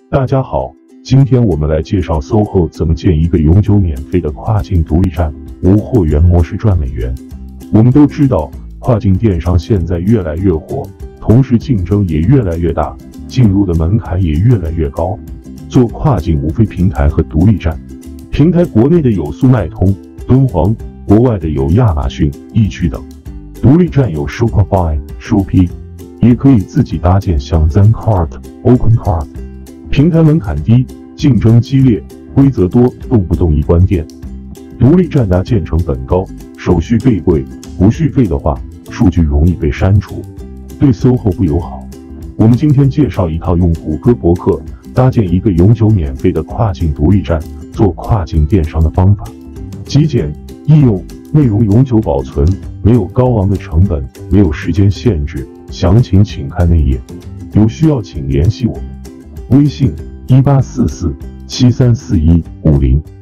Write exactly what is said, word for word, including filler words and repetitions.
大家好，今天我们来介绍 S O H O 怎么建一个永久免费的跨境独立站，无货源模式赚美元。我们都知道，跨境电商现在越来越火，同时竞争也越来越大，进入的门槛也越来越高。做跨境无非平台和独立站，平台国内的有速卖通、敦煌，国外的有亚马逊、易趣等。独立站有 Shopify、Shopee， 也可以自己搭建，像 Zencart、OpenCart。平台门槛低，竞争激烈，规则多，动不动一关店。独立站搭建成本高，手续费贵，不续费的话，数据容易被删除，对 S O H O 不友好。我们今天介绍一套用谷歌博客搭建一个永久免费的跨境独立站，做跨境电商的方法，极简易用，内容永久保存，没有高昂的成本，没有时间限制。详情请看内页，有需要请联系我们。微信一八四四七三四一五零。